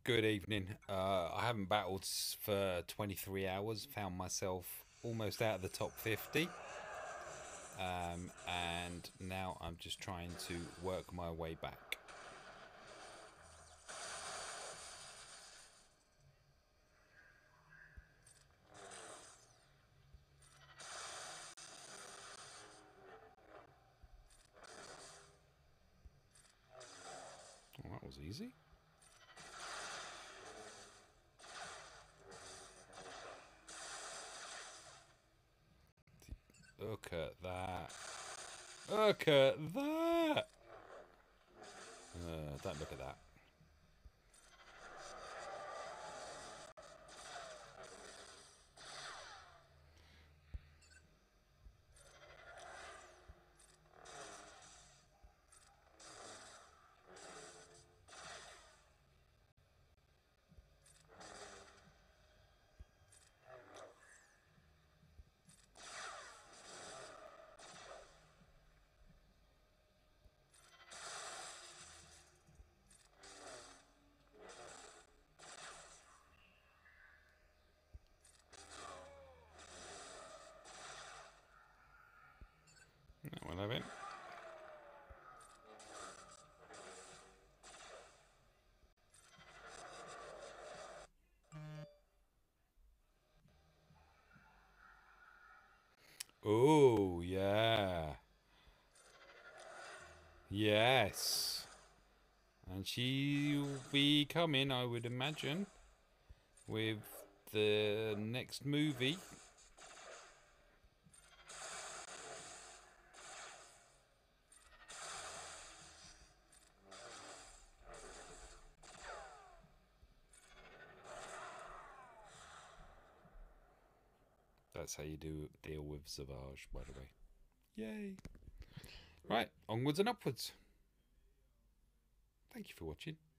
Good evening. I haven't battled for 23 hours. Found myself almost out of the top 50. And now I'm just trying to work my way back. Well, that was easy. Look at that. Look at that. Don't look at that. That one of it. Oh, yeah. Yes. And she'll be coming, I would imagine, with the next movie. That's how you deal with Savage, by the way. Yay. Right, onwards and upwards. Thank you for watching.